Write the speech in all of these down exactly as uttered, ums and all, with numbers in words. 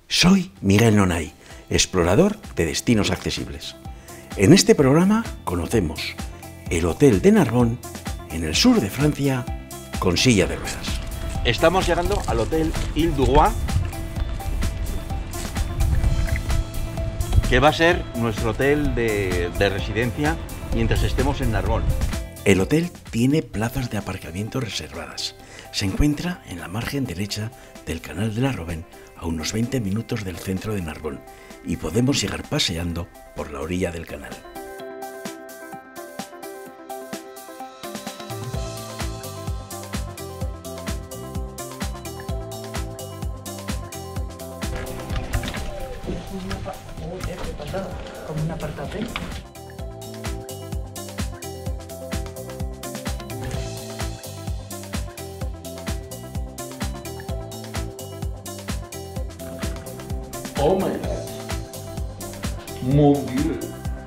Soy Miguel Nonay, explorador de destinos accesibles. En este programa conocemos el Hotel de Narbonne, en el sur de Francia, con silla de ruedas. Estamos llegando al Hotel Île du Roi, que va a ser nuestro hotel de, de residencia mientras estemos en Narbonne. El hotel tiene plazas de aparcamiento reservadas. Se encuentra en la margen derecha del canal de la Robine, a unos veinte minutos del centro de Narbonne, y podemos llegar paseando por la orilla del canal. Como un apartahotel. Oh my God. Mon Dieu.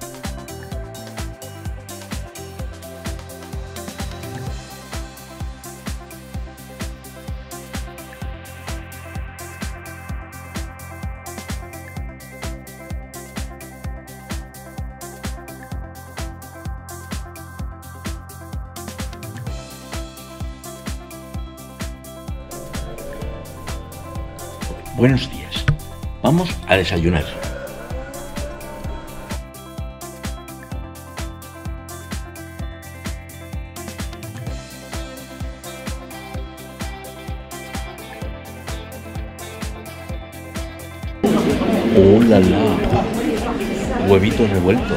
Buenos días. Vamos a desayunar. ¡Oh, la, la! Huevito revuelto.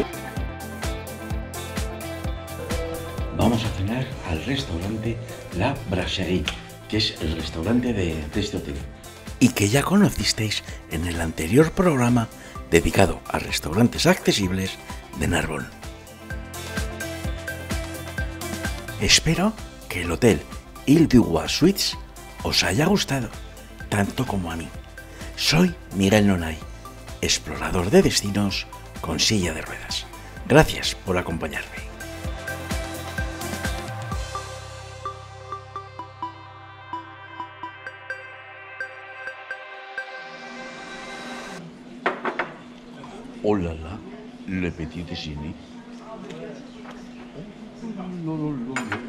Vamos a cenar al restaurante La Brasserie, que es el restaurante de, de este hotel, y que ya conocisteis en el anterior programa dedicado a restaurantes accesibles de Narbonne. Espero que el Hotel Île du Roi Suites os haya gustado, tanto como a mí. Soy Miguel Nonay, explorador de destinos con silla de ruedas. Gracias por acompañarme. Oh là là, le petit déjeuner. Oh, là là là là.